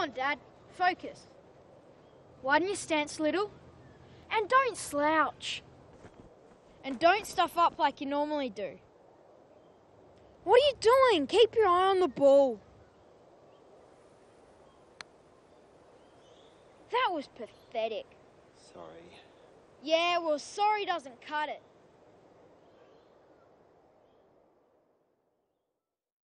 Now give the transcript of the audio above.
on, Dad. Focus. Widen your stance a little. And don't slouch. And don't stuff up like you normally do. What are you doing? Keep your eye on the ball. That was pathetic. Sorry. Yeah, well, sorry doesn't cut it.